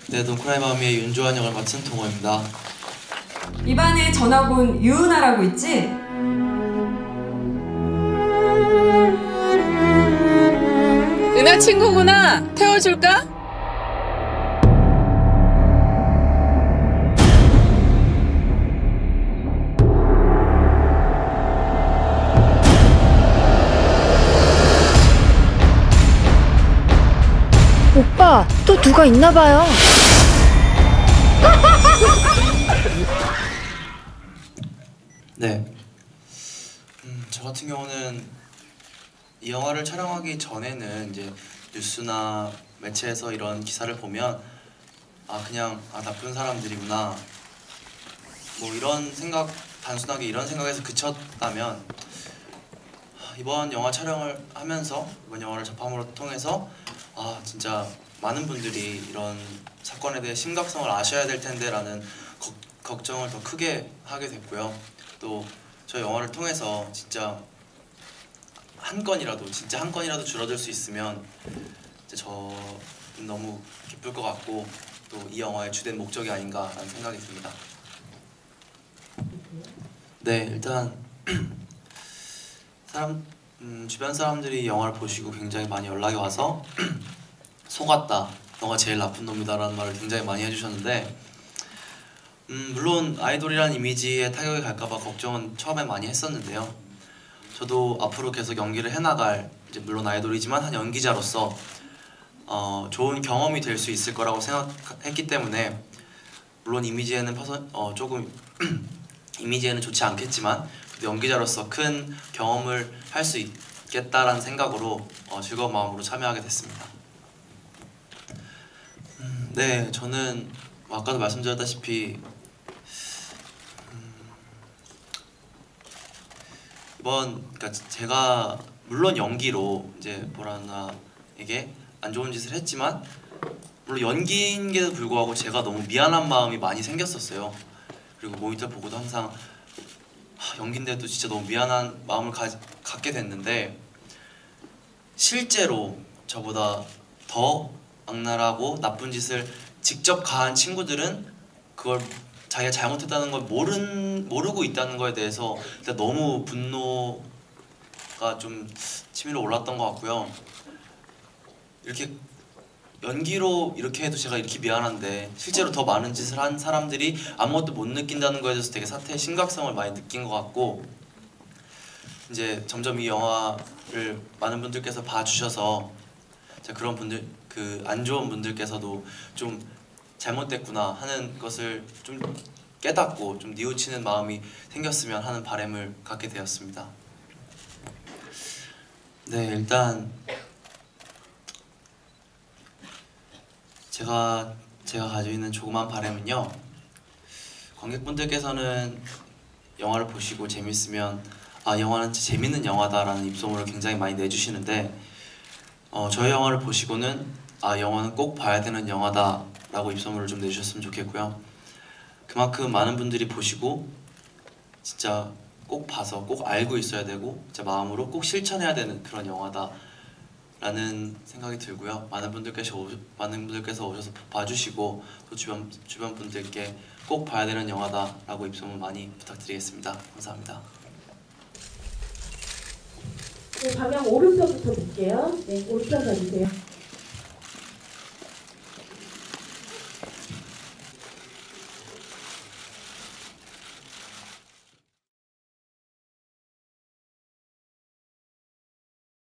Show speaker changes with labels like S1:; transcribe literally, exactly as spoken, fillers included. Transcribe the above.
S1: 네, 동크라이 마미의 윤조한 역을 맡은 동호입니다.
S2: 입안에 전학 온 유은아라고 있지?
S3: 은하 친구구나. 태워줄까?
S4: 오빠, 또 누가 있나봐요.
S1: 네, 음, 저 같은 경우는 이 영화를 촬영하기 전에는 이제 뉴스나 매체에서 이런 기사를 보면 아 그냥 아 나쁜 사람들이구나 뭐 이런 생각, 단순하게 이런 생각에서 그쳤다면 이번 영화 촬영을 하면서 이번 영화를 접함으로 통해서 아 진짜 많은 분들이 이런 사건에 대해 심각성을 아셔야 될 텐데 라는 거, 걱정을 더 크게 하게 됐고요. 또 저 영화를 통해서 진짜 한 건이라도 진짜 한 건이라도 줄어들 수 있으면 이제 저 너무 기쁠 것 같고 또 이 영화의 주된 목적이 아닌가라는 생각이 듭니다. 네, 일단 사람 음, 주변 사람들이 영화를 보시고 굉장히 많이 연락이 와서 속았다, 너가 제일 나쁜 놈이다 라는 말을 굉장히 많이 해주셨는데 음, 물론 아이돌이라는 이미지에 타격이 갈까봐 걱정은 처음에 많이 했었는데요. 저도 앞으로 계속 연기를 해나갈, 이제 물론 아이돌이지만 한 연기자로서 어, 좋은 경험이 될 수 있을 거라고 생각했기 때문에 물론 이미지에는 파선, 어, 조금 이미지에는 좋지 않겠지만 연기자로서 큰 경험을 할 수 있겠다라는 생각으로 어, 즐거운 마음으로 참여하게 됐습니다. 음, 네, 저는 아까도 말씀드렸다시피 음, 이번 그러니까 제가 물론 연기로 이제 보라나에게 안 좋은 짓을 했지만 물론 연기인데도 불구하고 제가 너무 미안한 마음이 많이 생겼었어요. 그리고 모니터 보고도 항상 하, 연기인데도 진짜 너무 미안한 마음을 가, 갖게 됐는데 실제로 저보다 더 악랄하고 나쁜 짓을 직접 가한 친구들은 그걸 자기가 잘못했다는 걸 모른, 모르고 있다는 거에 대해서 일단 너무 분노가 좀 치밀어 올랐던 것 같고요. 이렇게 연기로 이렇게 해도 제가 이렇게 미안한데 실제로 더 많은 짓을 한 사람들이 아무것도 못 느낀다는 거에 대해서 되게 사태의 심각성을 많이 느낀 것 같고 이제 점점 이 영화를 많은 분들께서 봐주셔서 그런 분들, 그 안 좋은 분들께서도 좀 잘못됐구나 하는 것을 좀 깨닫고 좀 뉘우치는 마음이 생겼으면 하는 바람을 갖게 되었습니다. 네, 일단 제가 제가 가지고 있는 조그만 바람은요, 관객분들께서는 영화를 보시고 재밌으면 아 영화는 진짜 재밌는 영화다라는 입소문을 굉장히 많이 내주시는데 어, 저희 영화를 보시고는 아 영화는 꼭 봐야 되는 영화다 라고 입소문을 좀 내주셨으면 좋겠고요. 그만큼 많은 분들이 보시고 진짜 꼭 봐서 꼭 알고 있어야 되고 진짜 마음으로 꼭 실천해야 되는 그런 영화다 라는 생각이 들고요. 많은 분들께서, 오, 많은 분들께서 오셔서 봐주시고 또 주변, 주변 분들께 꼭 봐야 되는 영화다 라고 입소문 많이 부탁드리겠습니다. 감사합니다.
S5: 네, 방향 오른쪽부터 볼게요. 네, 오른쪽 봐주세요.